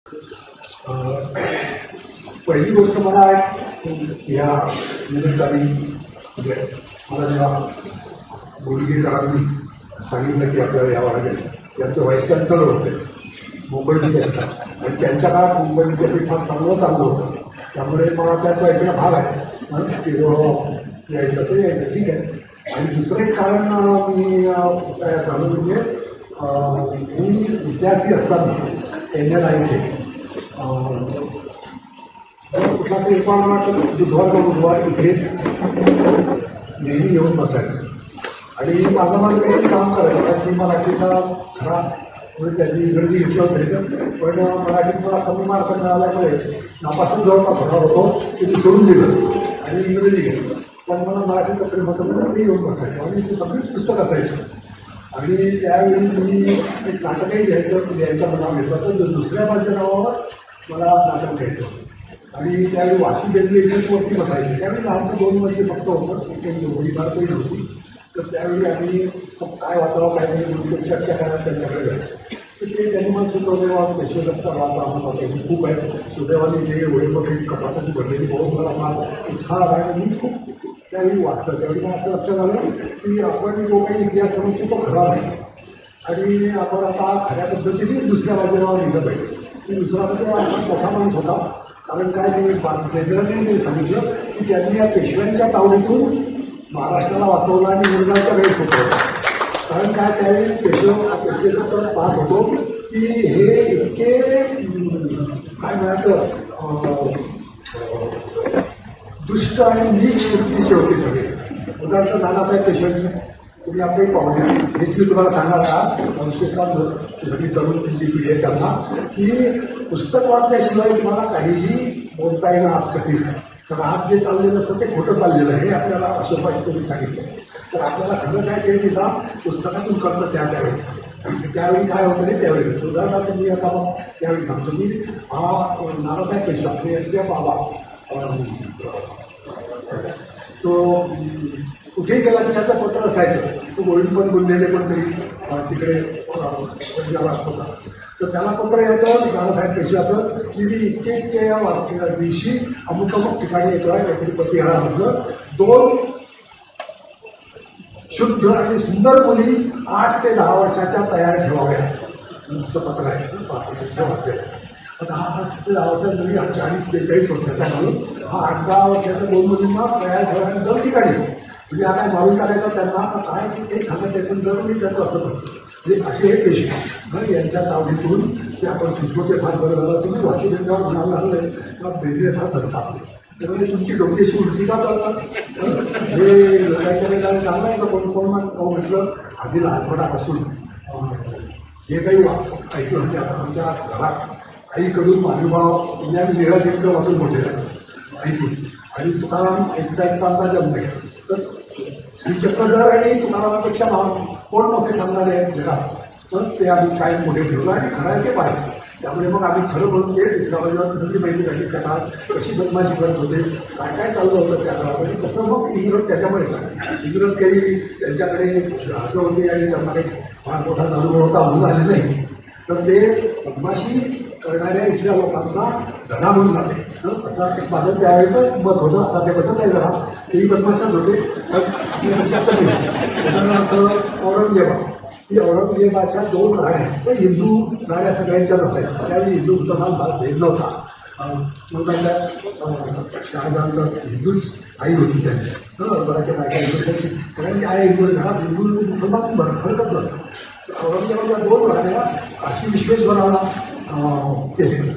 पहिली गोष्ट मला या निमित्ताने म्हणजे मला जेव्हा बोडगेकरांनी सांगितलं की आपल्याला यावं लागेल, त्यांचं व्हाईस चान्सलर होते मुंबई विद्यापीठात आणि त्यांच्या काळात मुंबई विद्यापीठात चांगलं होतं, त्यामुळे मला त्याचा ऐकणं भाग आहे की यायचं ते यायचं ठीक आहे. आणि दुसरं एक कारण मी झालं म्हणजे मी विद्यार्थी असताना NLIK कुठला तरी एका बुधवार इथे नेहमी येऊन बसायचं आणि माझं काही काम करायचं. कारण मी मराठीचा खरा म्हणजे त्यांनी इंग्रजी घेतलं होतं, पण मराठीत मला कमी मार्क मिळाल्यामुळे नापासून जवळपास होणार होतो की मी सोडून दिलं आणि इंग्रजी घेतलं. पण मला मराठीचं प्रेम होतं म्हणून ते येऊन बसायचं आणि ते सगळीच पुस्तक असायचं. आणि त्यावेळी मी एक नाटकही लिहायचं नाव घेतलं तर दुसऱ्या माझ्या नावावर मला नाटक घ्यायचं होतं आणि त्यावेळी वासी बेंद्रे वरती बसायचे. त्यावेळी आमचं 2 मजले फक्त होतं, काही एवढी इमारतही नव्हती. तर त्यावेळी आम्ही काय वाचावं काय नाही म्हणून चर्चा करायला त्यांच्याकडे जायचं. तर ते त्यांनी मला सुचवले पेशवेदत्ता वाचा म्हणून त्याची खूप आहे. सुदैवाने जे एवढे मोठे कपाटाची भरलेली बहुत मला उत्साह आहे आणि मी खूप त्यावेळी वाचलं. त्यावेळी मला असं लक्षात आलं की आपण जो काही इतिहास समजतो तो खरा नाही आणि आपण आता खऱ्या पद्धतीने दुसऱ्या बाजूला लिहिलं पाहिजे. की दुसरा म्हणजे मोठा माणूस होता. कारण काय मी वेगळ्याने सांगितलं की त्यांनी या पेशव्यांच्या तावडीतून महाराष्ट्राला वाचवलं आणि इंग्रजांच्या वेळेस होतं. कारण काय त्यावेळी पेशवेचं पाहत होतो की हे इतके काय म्हणायचं दुष्ट आणि नीच वृत्तीचे होते सगळे. उदाहरणार्थ नानासाहेब पेशव्यांचे तुम्ही आपल्याही पाहूया. हेच मी तुम्हाला सांगणार आज भविष्यात सगळी तरुण तुमची पिढी आहे त्यांना की पुस्तक वाचल्याशिवाय तुम्हाला काहीही बोलता येणं आज कठीण आहे. कारण आज जे चाललेलं असतं ते खोटं चाललेलं आहे हे आपल्याला अशोक तुम्ही सांगितलं. तर आपल्याला खरं काय ते निदान पुस्तकातून कळतं त्यावेळी. त्यावेळी काय होतं हे त्यावेळी उदाहरणार्थ मी आता मग त्यावेळी सांगतो की नानासाहेब पेशवे यांचे बाबा तो कुठेही गेला की त्याचं पत्र असायचं. तो गोविंद पण बोललेले पण तरी तिकडे पंजाबात होता. तर त्याला पत्र यायचं नानासाहेब पेशव्याचं की मी इतके या दिवशी अमुक ठिकाणी येतो आहे काहीतरी पतिहारामधलं 2 शुद्ध आणि सुंदर मुली 8 ते 10 वर्षाच्या तयार ठेवाव्या. तुमचं पत्र आहे. आता हा 8 ते 10 वर्षाचा मुली 40-42 वर्षाचा माणूस हा 8-10 वर्षाच्या 2 मुलींना तयार ठेवायला 2 ठिकाणी म्हणजे आता मारून टाकायचं त्यांना आता काय ते सांगत आहे. पण जर मी त्याचं असं करतो म्हणजे असे हे पेशवे यांच्या तावडीतून ते आपण सुचवते फार बरं झालं. तुम्ही वाशी बेंद्रावर म्हणायला लागले किंवा बेंद्रे फार धरतात त्यामुळे तुमची डोक्याशी उलटी का करतात हे लोकांच्या वेळेला चांगलं आहे का. कोण म्हटलं आधी लहानपणापासून जे काही ऐकलं म्हणजे आता आमच्या घरात आईकडून महानुभाव म्हणजे आम्ही लिळा चक्र वाचून मोठे झालो ऐकून आणि तुकाराम ऐकता आमचा जन्म घेतला. तर श्रीचक्रधर आणि तुकारामापेक्षा कोण मोठे सांगणारे आहेत जगात. तर ते आम्ही कायम मोठे ठेवलं आणि खरं आहे ते पाहायचं. त्यामुळे मग आम्ही खरं म्हणून ते दुसऱ्या बाजूला सगळी माहिती काढली त्या काळात कशी बदमाशी करत होते काय काय चाललं होतं त्या काळात आणि कसं मग इंग्रज त्याच्यामुळे काय इंग्रज काही त्यांच्याकडे जहाजं होते आणि त्यांना काही फार मोठा दारू होता म्हणून आले नाही. तर ते बदमाशी करणाऱ्या इथल्या लोकांना धडा म्हणून झाले. असं एक माझं त्यावेळेचं मत होतं. आता ते बदल नाही जरा तेही बदमाशाच होते पण आपल्या लक्षात कमी. उदाहरणार्थ औरंगजेबाच्या 2 राण्या तर हिंदू राण्या सगळ्यांच्याच असायच्या. त्यावेळी हिंदू मुसलमान भेद नव्हता. मग त्या शहाजहानला हिंदूच आई होती त्यांच्या बऱ्याचशा बायका हिंदू सगळ्यांची आई हिंदू घरात हिंदू मुसलमान फरकच नव्हता. औरंगजेबाच्या 2 राण्या काशी विश्वेश्वराला केले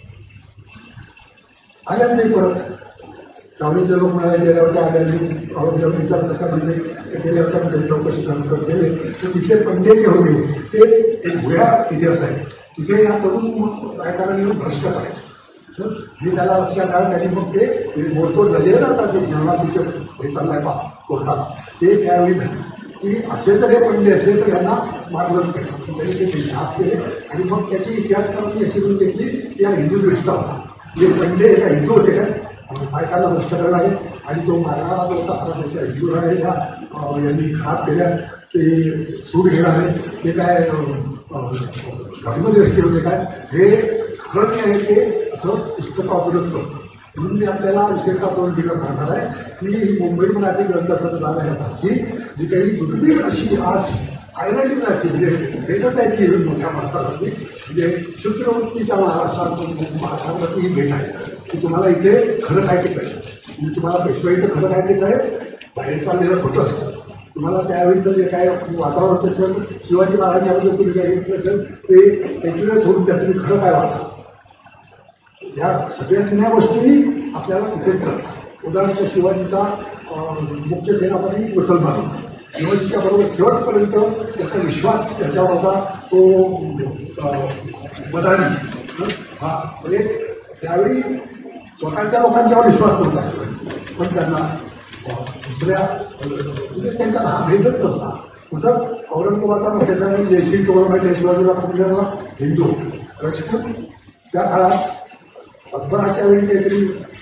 आल्याच नाही परत. सावळीचे लोक म्हणायला गेल्या होत्या आल्याने औरंगजेब विचार कसा म्हणजे गेल्या होत्या म्हणजे चौकशी नंतर गेले तर तिथले पंडे जे होते ते एक भुया तिथे असायचे. तिथे या करून बायकांना येऊन भ्रष्ट करायचे. हे त्याला लक्षात आलं त्यांनी मग ते मोडतोड झाली आहे ना आता ते ज्ञानाचे हे चाललाय कोर्टात ते त्यावेळी झाले की असे तर हे पंडे असले तर यांना मार्गदर्शन केलं. त्यांनी ते साफ केले आणि मग त्याची इतिहासकारांनी अशी करून घेतली या हिंदू दृष्टा होता. हे पंडे एका हिंदू होते काय बायकांना भ्रष्ट करणार आहे आणि तो मारणारा जो होता खरा त्याच्या हिंदू राण्या यांनी खराब केल्या ते सूट घेणारे ते काय धर्मदृष्टी होते काय हे खरं जे आहे ते असं पुस्तकातूनच करतो. म्हणून मी आपल्याला विशेषतः दोन ठिकाण सांगणार आहे की ही मुंबई मराठी ग्रंथसंग्रहालयासारखी जी काही दुर्मिळ अशी आज आयलंडीज आहे म्हणजे भेटच आहे की मोठ्या भारतामध्ये म्हणजे चित्रवृत्तीच्या महाराष्ट्रात ही भेट आहे की तुम्हाला इथे खरं काय ते कळेल. म्हणजे तुम्हाला पेशवाईचं खरं काय ते कळेल. बाहेर चाललेलं खोटं असतं. तुम्हाला त्यावेळीचं जे काय वातावरण असेल शिवाजी महाराजांबद्दल तुम्ही काय ऐकलं असेल ते ऐकलं सोडून त्या तुम्ही खरं काय वाचा. या सगळ्या जुन्या गोष्टी आपल्याला तिथेच कळतात. उदाहरणार्थ शिवाजीचा मुख्य सेनापती मुसलमान शिवाजीच्या बरोबर शेवटपर्यंत त्याचा विश्वास त्याच्यावर होता. तो मदानी हा म्हणजे त्यावेळी स्वतःच्या लोकांच्यावर विश्वास नव्हता शिवाजी पण त्यांना दुसऱ्या म्हणजे त्यांचा हा भेदच नव्हता. तसंच औरंगाबादचा मुख्य जयसिंग गव्हर्नमेंट शिवाजीला कुठल्याला हिंदू राजपूत त्या काळात अकबराच्या वेळी काहीतरी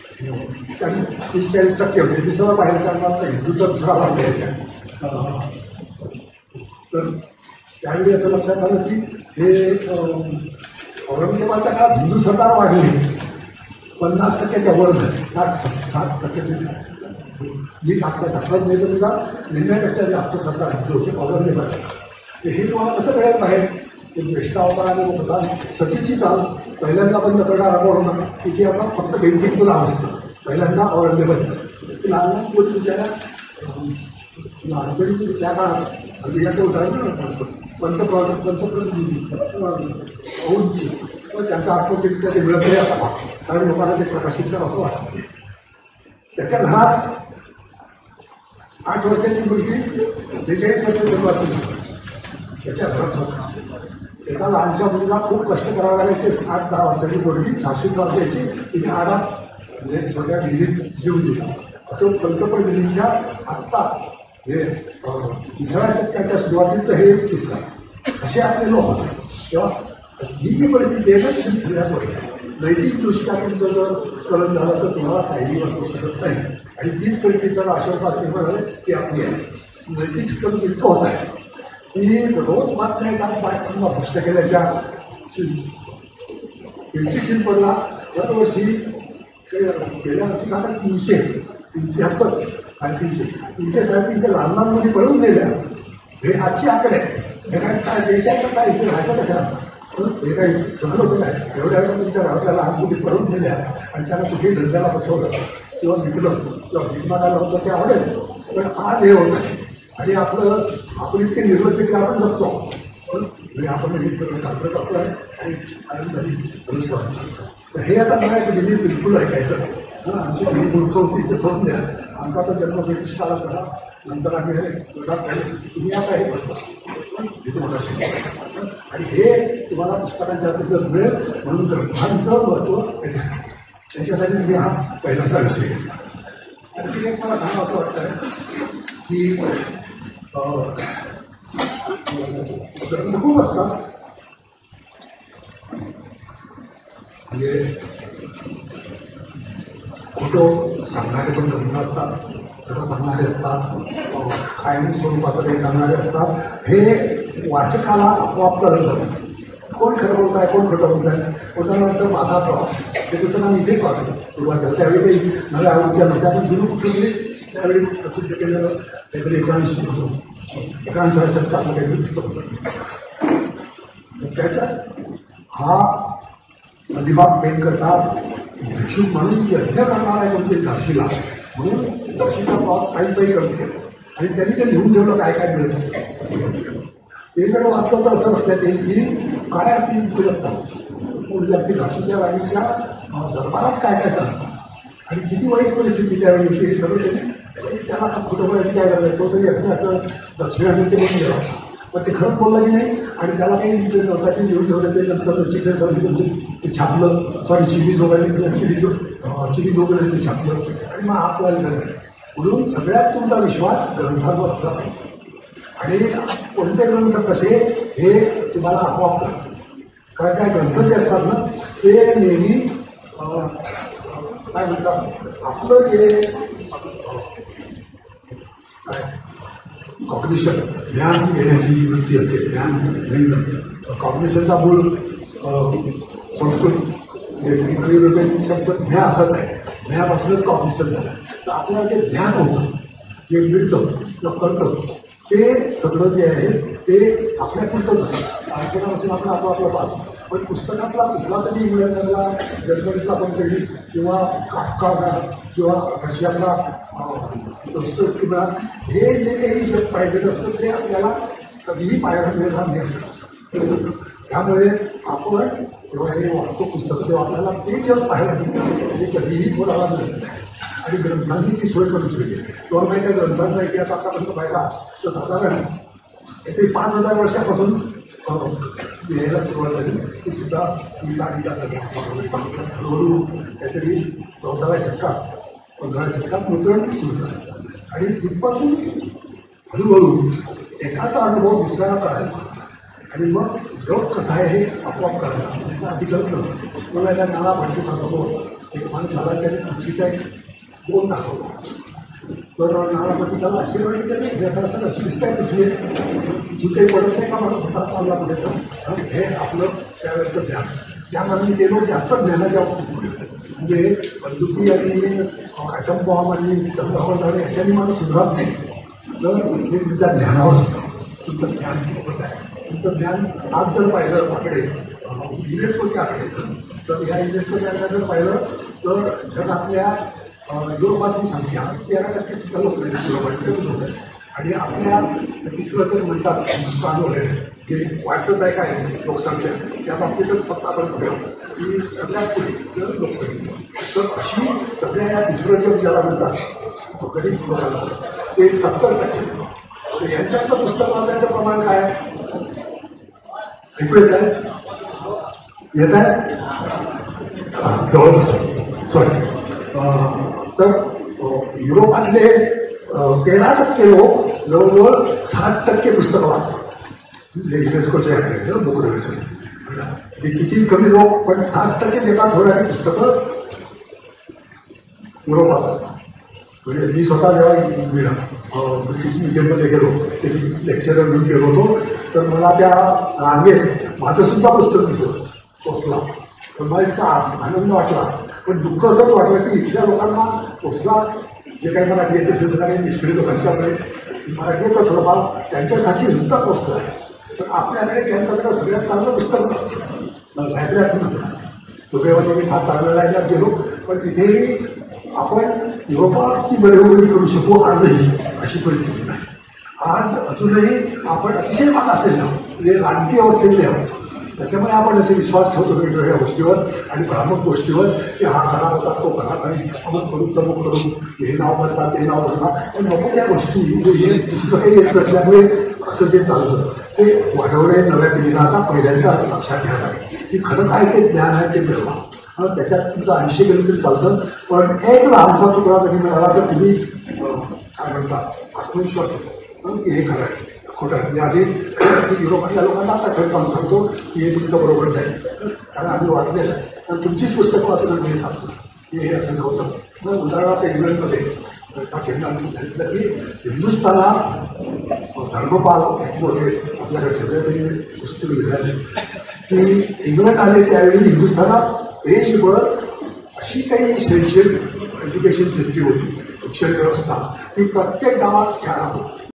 30-40% होते. दुसरा बाहेर काढणार हिंदूचा दुसरा भाग द्यायचा. तर त्यावेळी असं लक्षात आलं की हे औरंगाबादच्या काळात हिंदू सरकार वाढले 50%च्या वर झाले. 60% जी दाखवत नाही तर तुझा निर्णयापेक्षा जास्त सरकार हिंदू होते औरंगाबाद. हे तुम्हाला कसं कळेल बाहेर ते ज्येष्ठ अवतार आणि मुखदान सतीची चाल पहिल्यांदा बंद करणारा कोण होता. तिथे आता फक्त पेंटिंग तुला असतं. पहिल्यांदा औरंगाबाद लहान लहान कोणी विचारा लहानपणी त्या काळात अगदी याचं उदाहरण पंतप्रतिनिधी औंची पण त्यांचा आत्मचरित्र ते मिळत नाही आता कारण लोकांना ते प्रकाशित करावं वाटतं. त्याच्या घरात 8 वर्षाची मुलगी 42 वर्ष जन्म असेल त्याच्या घरात होता. एका लहानशा मुलीला खूप कष्ट करावे लागायचे. 8-10 वर्षाची मुलगी सासून असायची तिने आडात म्हणजे छोट्या विहिरीत जीव दिला. असं पंतप्रतिनिधींच्या आत्ता हे 3ऱ्या शतकाच्या सुरुवातीचं हे एक चित्र आहे. असे आपले लोक होते तेव्हा ही जी परिस्थिती आहे ना ती सगळ्यात वाईट आहे. नैतिकदृष्ट्या तुमचं जर स्खलन झालं तर तुम्हाला काहीही वाटू शकत नाही. आणि तीच परिस्थिती जर आशीर्वाद निर्माण झाली ती आपली आहे. नैतिक स्खलन इतकं होत आहे की रोज बातम्या येतात बायकांना भ्रष्ट केल्याच्या. पिंपरी चिंचवडला दरवर्षी गेल्या वर्षी का 300 असतंच आणि 300-350 लहान लहान मुली पळून गेल्या. हे आजची आकडे हे काय देश आहे का काय इथे राहायचं कशा हे काही सहन होतं काय. एवढ्या वेळा तुमच्या घरातल्या लहान मुली पळून गेल्या आणि त्यांना कुठेही धंद्याला बसवलं किंवा विकलं किंवा भीक मागायला होतं ते आवडेल. पण आज हे होत आहे आणि आपण इतके निर्लज्ज की आपण जगतो म्हणजे आपण हे सगळं साजरं करतो आहे आणि आनंदाने भविष्य वाटतो. तर हे आता मला पिढी बिलकुल ऐकायचं. आमची पिढी मूर्ख होती ते सोडून द्या. आमचा तर जन्म ब्रिटिश काळात झाला नंतर आम्ही हे तुम्ही आता हे करता हे तुम्हाला शिकवतो. आणि हे तुम्हाला पुस्तकांच्या बद्दल मिळेल म्हणून ग्रंथांचं महत्त्व त्याच्यासाठी मी हा पहिल्यांदा विषय घेतला. आणखी एक मला सांगावं वाटतं की ग्रंथ खूप असतात म्हणजे खोटं सांगणारे पण ग्रंथ असतात. खरं सांगणारे असतात. कायम स्वरूपाचं काही सांगणारे असतात. हे वाचकाला आपोआप कळलं कोण खरं बोलत आहे कोण खोटं बोलत आहे. उदाहरणार्थ माझा प्रवास ते तुझं नाव इथेच वाचलं सुरुवातीला. त्यावेळी काही नव्या आवडत्या नव्हत्या पण जुनं कुठलं त्यावेळी प्रसिद्ध केलेलं काहीतरी 19 होतो 19व्या शतकातलं काहीतरी पुस्तक होतं. त्याच्यात हा अलिबाग पेन करतात भिक्षुक म्हणून यज्ञ करणार आहे कोणते झाशीला म्हणून झाशीचा प्रवास काही कमी केलं आणि त्यांनी ते लिहून ठेवलं काय काय मिळत होतं. ते जर वाचलं तर असं लक्षात येईल की काय आपली सुलभता होती झाशीच्या राणीच्या दरबारात काय काय चालतं आणि किती वाईट परिस्थिती त्यावेळी होती हे सगळं त्यांनी त्याला खोटं बोलायची काय करायचं. तो तरी असं असं दक्षिण अमेरिकेमध्ये गेला पण ते खरंच बोललं की नाही आणि त्याला काही विषय नव्हता की लिहून ठेवलं ते नंतर ते छापलं सॉरी चिली जोगायला चिली जोगले ते छापलं आणि मग आपल्याला झालं. म्हणून सगळ्यात तुमचा विश्वास ग्रंथांवर असला पाहिजे आणि कोणते ग्रंथ कसे हे तुम्हाला आपोआप कळतं. कारण काय ग्रंथ जे असतात ना ते नेहमी काय म्हणतात आपलं जे काय कॉग्निशन ज्ञान घेण्याची जी वृत्ती असते ज्ञान घेणं कॉग्निशनचा मूळ संस्कृत इंग्रजी शब्द ज्ञा असाच आहे. ज्ञापासूनच कॉम्पिटिशन झालं. तर आपल्याला जे ज्ञान होतं, जे मिळतं किंवा कळतं, ते सगळं जे आहे ते आपल्यापुरतंच असतं. बालपणापासून आपण आपलं पाहतो. पण पुस्तकातला कुठला तरी इंग्लंडमधला जर्मनीतला कोणतरी किंवा काफका म्हणा किंवा रशियातला दोस्तोव्स्की म्हणा, हे जे काही जग पाहिलेलं असतं ते आपल्याला कधीही पाहायला मिळणार नाही असं असतं. त्यामुळे आपण जेव्हा हे वाचतो पुस्तकं तेव्हा आपल्याला ते जग पाहायला मिळतं ते कधीही कोणाला मिळत नाही. आणि ग्रंथांनी ती सोय करून ठेवली. तुम्हाला माहिती आहे ग्रंथांचा इतिहास आतापर्यंत पाहिला तर साधारण ते 5000 वर्षापासून लिहायला सुरुवात झाली. ती सुद्धा हळूहळू काहीतरी 14व्या शतकात 15व्या शतकात मुद्रण सुरू झालं. आणि तिथपासून हळूहळू एकाचा अनुभव दुसऱ्याला कळायला आणि मग जग कसं आहे हे आपोआप कळायला त्याचा अधिकरण नव्हतं. मला त्या नाना पंडितासमोर एक माणूस झाला त्याने पृथ्वीचा एक बोल दाखवला. तर नाना पंडिताला आशीर्वाद केले व्यवसायात अशी दिसत आहे पृथ्वी काही पडत नाही का मला स्वतः चालला कुठे तर हे आपलं त्यावेळेचं ज्ञान. त्यामध्ये मी गेलो जास्त ज्ञानाच्या बाबतीत म्हणजे बंदुकी आणि ॲटम बॉम्ब आणि तंत्रज्ञान ह्याच्याने मला सुधारत नाही. तर हे तुमच्या ज्ञानावर होतं. तुमचं ज्ञान खूपच आहे. तुमचं ज्ञान आज जर पाहिलं आकडे युनेस्कोचे आकडे तर ह्या युनेस्कोच्या आकडे जर पाहिलं तर जगातल्या युरोपातली संख्या 13% सुद्धा लोक आहेत. युरोपातले लोक आहेत. आणि आपल्या तिसरं तर म्हणतात हिंदुस्थान वगैरे जे वाटतच आहे काय लोकसंख्या त्या बाबतीतच फक्त आपण बघूया की सगळ्यात पुढे लोकसंख्या. तर अशी सगळ्या या तिसरं जग ज्याला म्हणतात गरीब लोकांना ते 70%. तर यांच्यातलं पुस्तक वाचण्याचं प्रमाण काय ऐकू येत आहे? येत आहे जवळपास सॉरी. तर युरोपातले 13% लोक जवळजवळ 60% पुस्तकं वाचतात. जे युनेस्कोचे आहे बुक रिव्हिजन ते किती कमी लोक पण 60% एका थोड्याची पुस्तकं युरोपात असतात. म्हणजे मी स्वतः जेव्हा ब्रिटिश म्युझियममध्ये गेलो ते लेक्चरर म्हणून गेलो होतो तर मला त्या रांगेत माझं सुद्धा पुस्तक दिसलं कोसला. तर मला इतका आनंद वाटला. पण दुःख असंच वाटलं की इथल्या लोकांना कोसला जे काही मराठी येते असेल तर काही निष्क्रिय लोकांच्याकडे मराठी येतं थोडंफार त्यांच्यासाठी सुद्धा कोसलं आहे. तर आपल्याकडे त्यांच्याकडे सगळ्यात चांगलं पुस्तक असतं लायब्ररीतून असतं. दुर्दैवाने मी फार चांगल्या लायब्ररीत गेलो पण तिथेही आपण युरोपाची बरोबरी करू शकू आजही अशी परिस्थिती नाही. आज अजूनही आपण अतिशय मागासलेले आहोत म्हणजे राजकीय अवस्थेतले आहोत. त्याच्यामुळे आपण असे विश्वास ठेवतो वेगवेगळ्या गोष्टीवर आणि भ्रामक गोष्टीवर की हा खरा होता तो खरा नाही आपण करू तमक करू हे नाव बदला ते नाव बदला. पण नको त्या गोष्टी हे दुसरं काही येत नसल्यामुळे असं जे चालतं ते वाढवणे नव्या पिढीला आता पहिल्यांदा लक्षात घ्यायला लागेल की खरं काय ते ज्ञान आहे ते मिळवा. त्याच्यात तुमचं 80 गेलं तरी चालतं पण एक लहानसा तुकडा जरी मिळाला तर तुम्ही काय म्हणतात आत्मविश्वास होतो की हे खरं आहे खोटं आहे. आधी युरोपातल्या लोकांना आता छटकावून सांगतो की हे तुमचं बरोबर नाही कारण आम्ही वाचलेलं आहे. तर तुमचीच पुस्तकं वाचलं नाही सांगतो की हे असं नव्हतं. मग उदाहरणार्थ इंग्लंडमध्ये सांगितलं की हिंदुस्थानात धर्मपाल एक मोठे आपल्याकडे सगळे तरी पुस्तक लिहिलेले की इंग्लंड आले त्यावेळी हिंदुस्थानात देशभर अशी काही शैक्षणिक एज्युकेशन सिस्टीम होती शिक्षण व्यवस्था की प्रत्येक गावात शाळा होती.